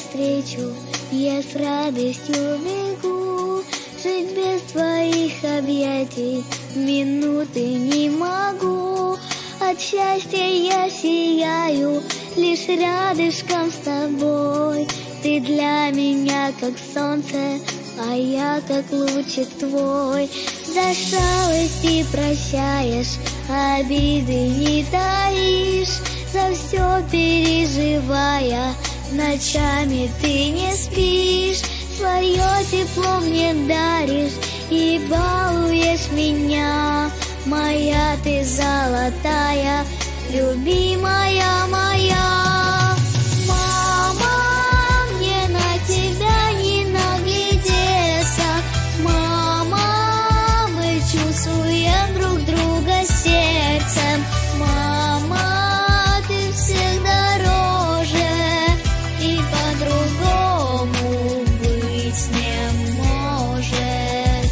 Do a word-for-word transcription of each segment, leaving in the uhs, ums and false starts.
навстречу, я с радостью бегу. Жить без твоих объятий минуты не могу. От счастья я сияю, лишь рядышком с тобой. Ты для меня как солнце, а я как лучик твой. За шалости прощаешь, обиды не таишь. За все переживая, ночами ты не спишь. Свое тепло мне даришь и балуешь меня. Моя ты золотая, любимая моя. Мама, мне на тебя не наглядеться. Мама, мы чувствуем друг друга сердцем. Мама, ты всех дороже, и по-другому быть не может.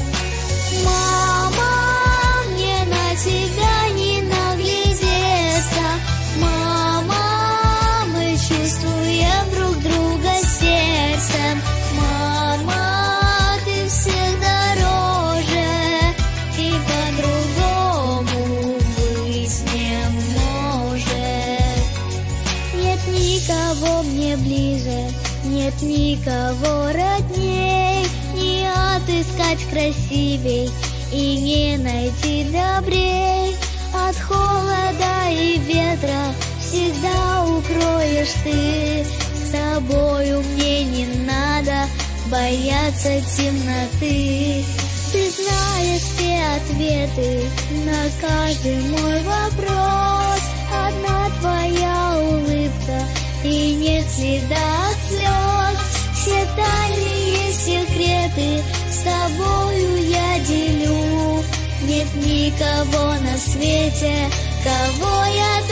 Мама, мне на тебя не наглядеться. Мама, мы чувствуем друг друга сердцем. Мама, ты всех дороже, и по-другому быть не может. Нет никого мне ближе, нет никого родней. Не отыскать красивей и не найти добрей. От холода и ветра всегда укроешь ты. С тобою мне не надо бояться темноты. Ты знаешь все ответы на каждый мой вопрос. Одна твоя улыбка и нет следа от слез. Все дальние секреты с тобою я делю. Нет никого на свете, кого я